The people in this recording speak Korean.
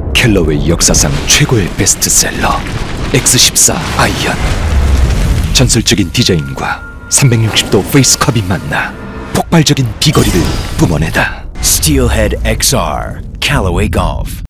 캘러웨이 역사상 최고의 베스트셀러 X14 아이언. 전설적인 디자인과 360도 페이스컵이 만나 폭발적인 비거리를 뿜어내다. Steelhead XR Callaway Golf.